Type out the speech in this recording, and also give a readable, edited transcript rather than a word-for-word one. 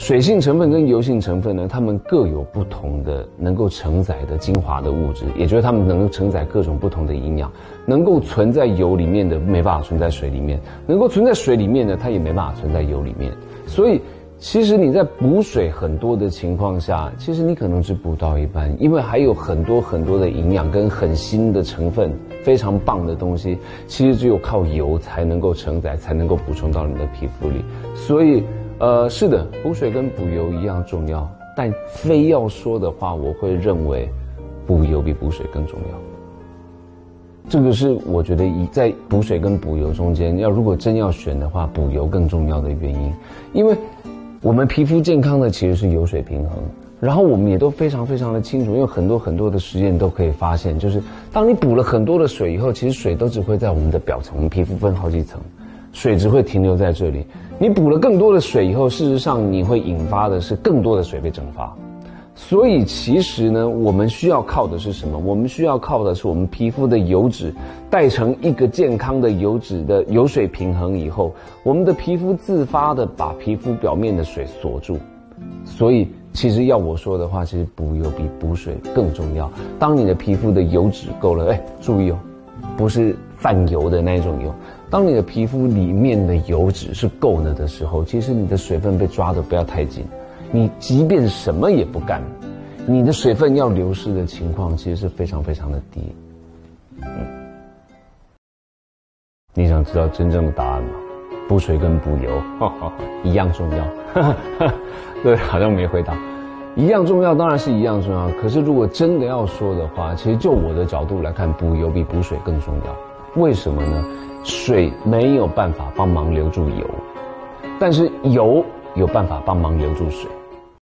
水性成分跟油性成分呢，它们各有不同的能够承载的精华的物质，也就是它们能够承载各种不同的营养，能够存在油里面的没办法存在水里面，能够存在水里面的它也没办法存在油里面。所以其实你在补水很多的情况下，其实你可能只补到一半，因为还有很多很多的营养跟很新的成分，非常棒的东西，其实只有靠油才能够承载，才能够补充到你的皮肤里。所以是的，补水跟补油一样重要，但非要说的话，我会认为补油比补水更重要。这个是我觉得在补水跟补油中间，如果真要选的话，补油更重要的原因，因为我们皮肤健康的其实是油水平衡，然后我们也都非常非常的清楚，因为很多的实验都可以发现，就是当你补了很多的水以后，其实水都只会在我们的表层，我们皮肤分好几层，水只会停留在这里。你补了更多的水以后，事实上你会引发的是更多的水被蒸发。所以其实呢，我们需要靠的是什么？我们需要靠的是我们皮肤的油脂带成一个健康的油脂的油水平衡以后，我们的皮肤自发的把皮肤表面的水锁住。所以其实要我说的话，其实补油比补水更重要。当你的皮肤的油脂够了，注意哦，不是泛油的那种油。当你的皮肤里面的油脂是够了的时候，其实你的水分被抓得不要太紧，你即便什么也不干，你的水分要流失的情况其实是非常非常的低。你想知道真正的答案吗？补水跟补油一样重要。对，好像没回答。一样重要，当然是一样重要。可是如果真的要说的话，其实就我的角度来看，补油比补水更重要。为什么呢？水没有办法帮忙留住油，但是油有办法帮忙留住水。